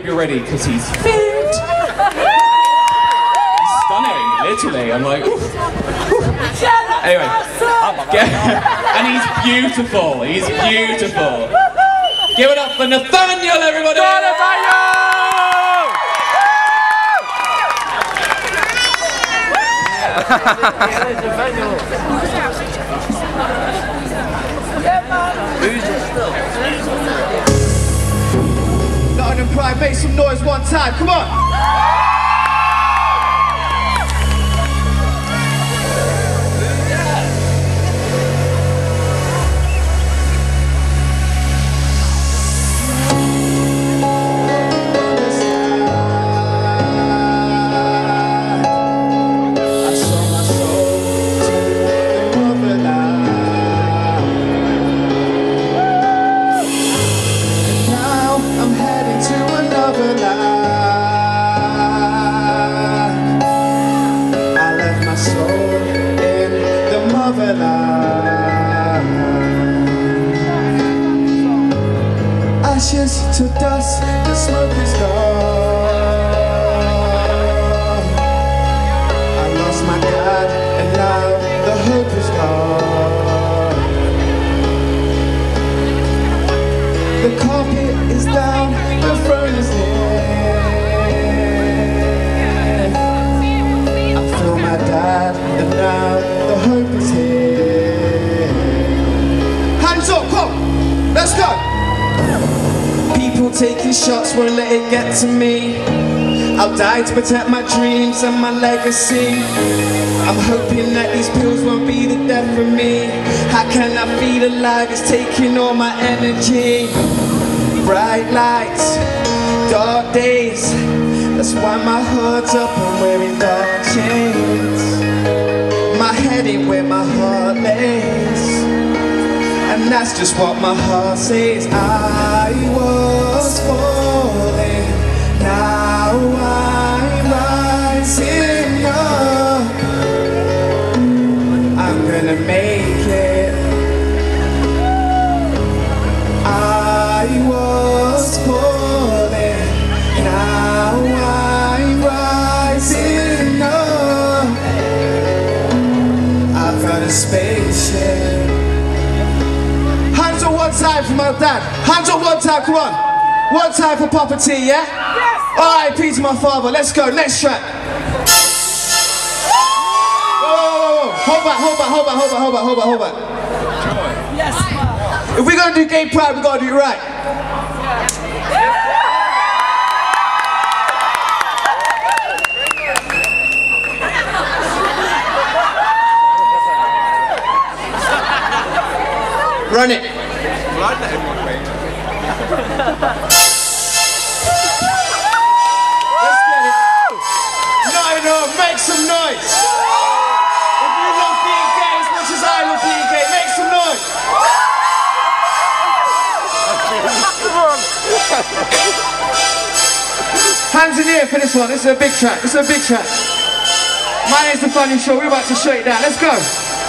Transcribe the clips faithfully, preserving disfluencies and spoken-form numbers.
you're ready, because he's fit. He's stunning, literally. I'm like, oof, oof. Anyway, and he's beautiful. He's beautiful. Give it up for Nathaniel, everybody! Nottingham Pride, make some noise one time, come on! Ashes to dust, the smoke is gone. I lost my dad, and now the hope is gone. The carpet is down, the throne is in. I feel my dad, and now the hope is here. Hands up, come, let's go. People taking shots won't let it get to me. I'll die to protect my dreams and my legacy. I'm hoping that these pills won't be the death of me. How can I feel alive? It's taking all my energy. Bright lights, dark days. That's why my heart's up and wearing dark chains. My head ain't where my heart lays. And that's just what my heart says. I was falling, now I'm rising up. I'm gonna make it. I was falling, now I'm rising up. I've got a spaceship. One time for my dad. Hands up one time, come on. One time for Papa T, yeah? Yes! R I P to my father. Let's go, next track. Whoa, whoa, whoa, whoa. Hold back, hold back, hold back, hold back, hold back, hold back, hold back. Yes. If we're gonna do gay pride, we gotta do it right. Run it. Let's get it. Nottingham, make some noise. If you love being gay as much as I love being gay, make some noise. Hands in the air for this one. This is a big track. This is a big track. My name's The Funny Show. We're about to shut it down. Let's go.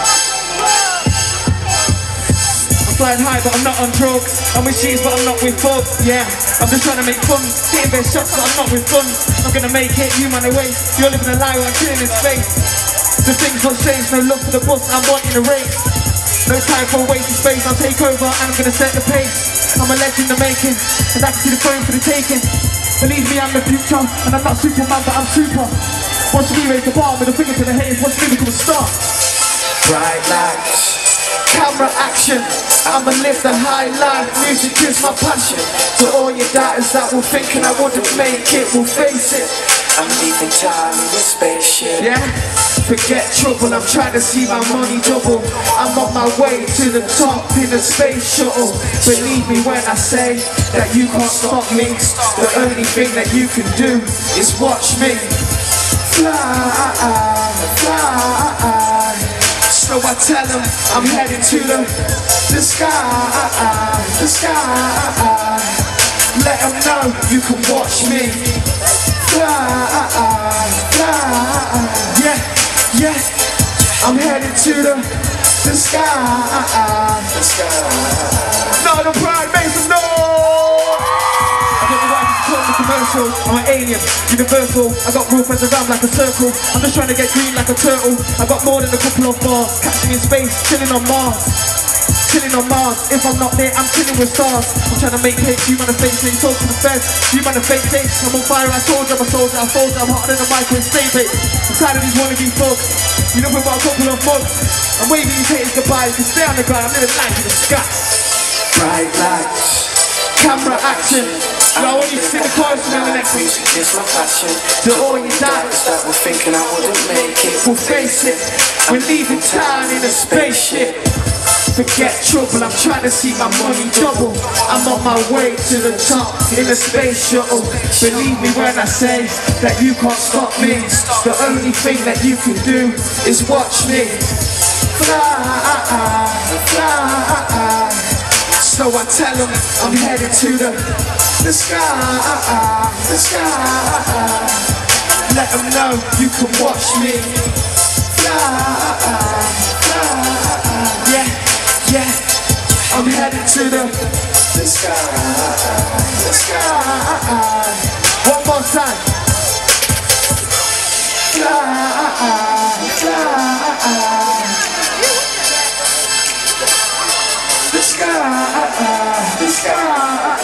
Flying high, but I'm not on drugs. I'm with cheese, but I'm not with bugs. Yeah, I'm just trying to make fun. Hitting best shots, but I'm not with guns. I'm gonna make it, you man away. You're living a lie while I'm killing in space. The things will change, no love for the bus, I'm wanting a race. No time for wasted space, I'll take over and I'm gonna set the pace. I'm a legend in the making, and I can see the throne for the taking. Believe me, I'm the future, and I'm not Superman, but I'm super. Watch me raise the bar with a finger to the haters, watch me become a star. Bright lights, camera action, I'ma live the high life, music is my passion. To all your doubters that were thinking I wouldn't make it, will face it. I'm leaving time in a spaceship. Yeah, forget trouble, I'm trying to see my money double. I'm on my way to the top in a space shuttle. Believe me when I say that you can't stop me. The only thing that you can do is watch me fly, fly. So I tell them I'm heading to the, the sky, the sky. Let them know you can watch me fly, fly. Yeah, yeah. I'm headed to the, the sky, the sky. Nottingham Pride, make some noise. I get the right to commercial, I'm an alien, universal. I got real friends around like a circle. I'm just trying to get green like a turtle. I got more than a couple of bars. Catch me in space, chilling on Mars. Chilling on Mars, if I'm not there, I'm chilling with stars. I'm trying to make hits, you man a fake things, talk to the feds. You man a fake things, I'm on fire, I told you I'm a soldier, I told you I'm hotter than a microwave stay bait. I'm tired of these wannabe thugs, you know about a couple of mugs. I'm waving these haters goodbye, you can stay on the ground, I'm living life in the sky. Bright lights, camera action. Yo, I want you to see the chorus from the next week. It's my passion. To all you doubters that were thinking I wouldn't make it, we'll face it. We're leaving town in a spaceship. Forget trouble, I'm trying to see my money double. I'm on my way to the top in a space shuttle. Believe me when I say that you can't stop me. The only thing that you can do is watch me fly, fly. So I tell them I'm headed to the, the sky, the sky. Let them know you can watch me fly, fly. Yeah. Yeah, I'm headed to the, the sky, the sky. One more time. Fly, fly. The sky, the sky.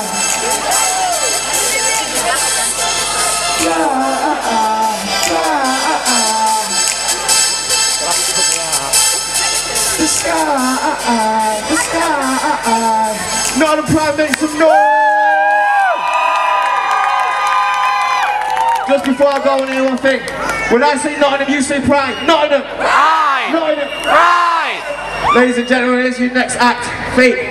Fly, fly. The sky, the sky. Not a prime, make some noise. Just before I go on one thing, when I say Nottingham, you say Pride. Nottingham. Pride. Nottingham. Pride. Ladies and gentlemen, here's your next act. Fate.